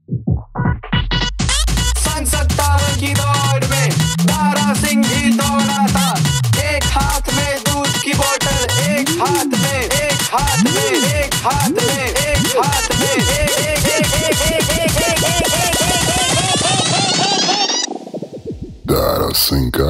सन 57 की दौड़ में दारा सिंह भी दौड़ा था। एक हाथ में दूध की बोतल, एक हाथ में, एक हाथ में, एक हाथ में, एक हाथ में, दारा सिंह का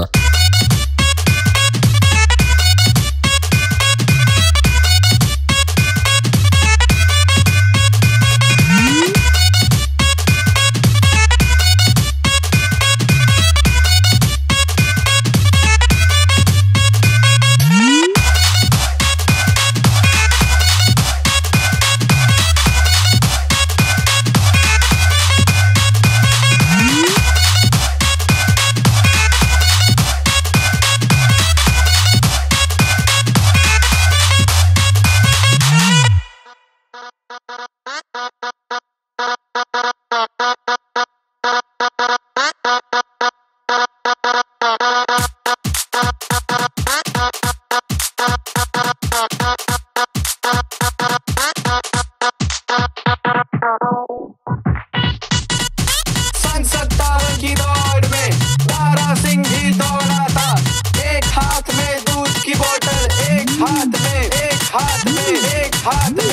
की दौड़ में दारा सिंह भी दौड़ा था। एक हाथ में दूध की बोतल, एक हाथ में, एक हाथ में, एक हाथ